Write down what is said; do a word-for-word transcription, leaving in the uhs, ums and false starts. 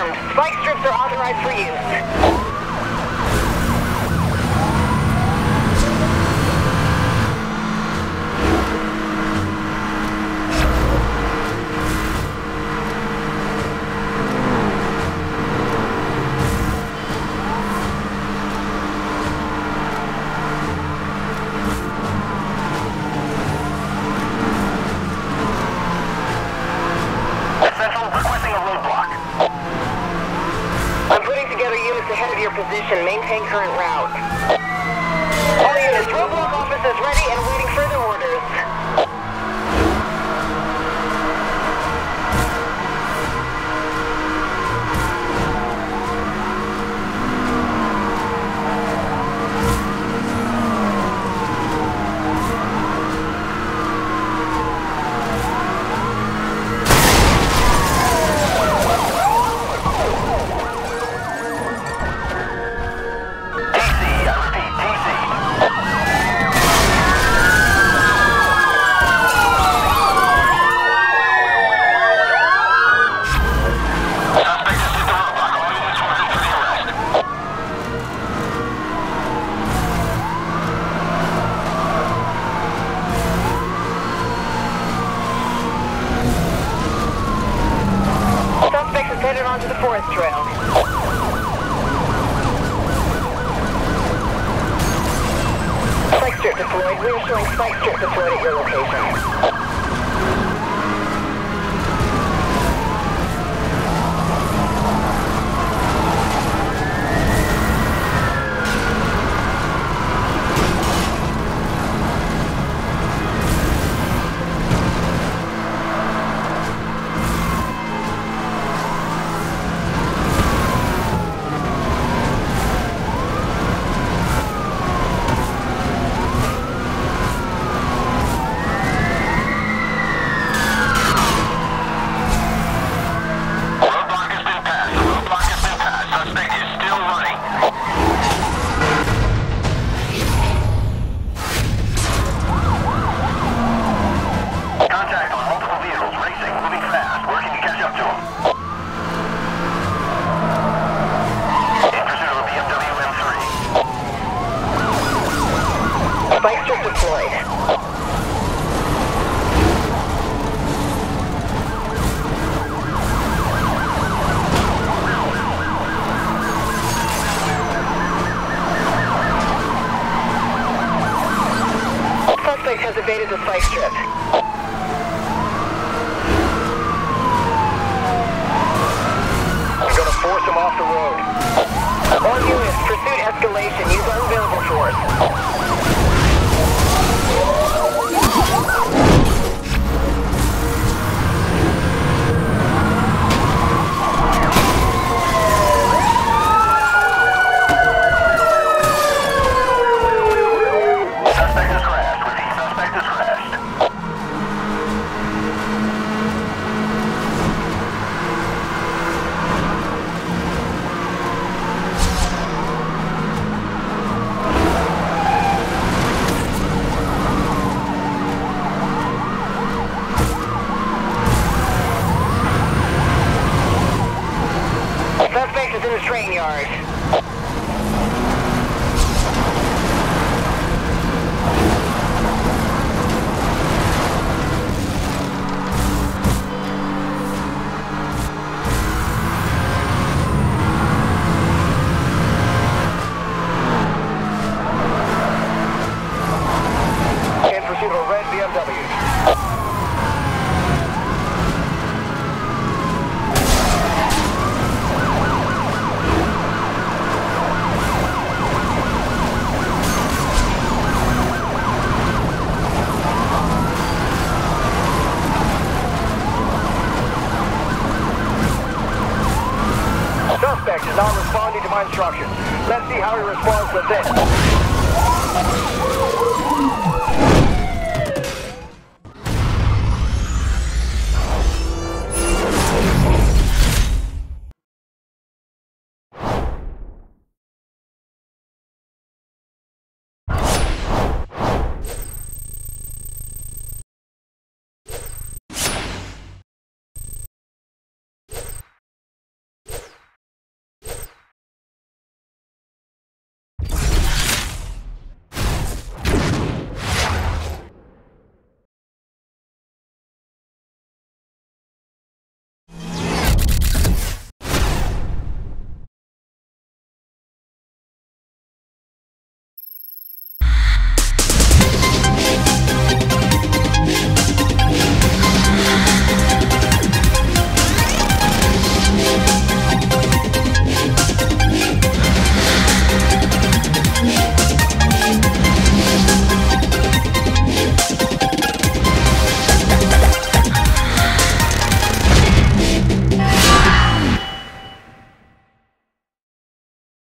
confirmed. Spike strips are authorized for use. Ahead of your position, maintain current route. All units, roadblock office is ready and awaiting further orders. Headed onto the forest trail. Spike strip deployed. We are showing spike strip deployed at your location. Spike strip deployed. Suspect has evaded the spike strip. I'm gonna force him off the road. All units, pursuit escalation. Use all available force. Suspect is in the train yard. In pursuit of a red B M W. Suspect is not responding to my instructions. Let's see how he responds to this.